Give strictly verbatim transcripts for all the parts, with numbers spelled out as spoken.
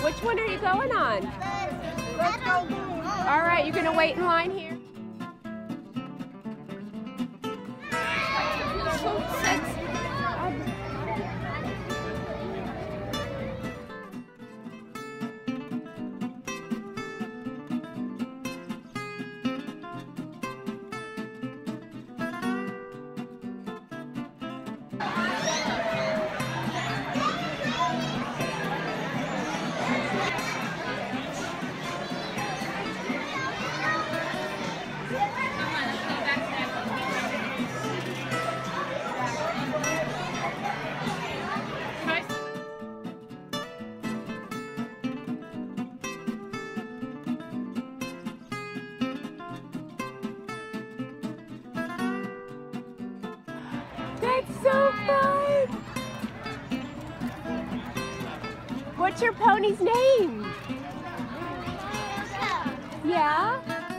Which one are you going on? Let's go. All right, you're gonna wait in line here. That's so fun! What's your pony's name? Yeah?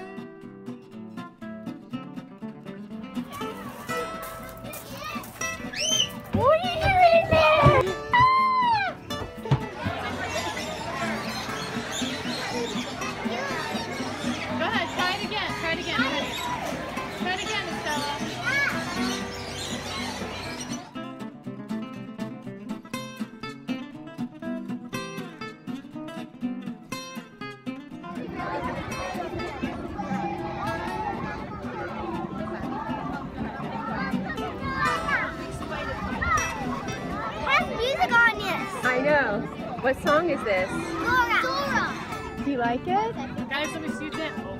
What are you doing there? Ah! Go ahead, try it again. Try it again. Try it again, Estella. I know. What song is this? Dora. Dora. Do you like it? Guys, let me see that.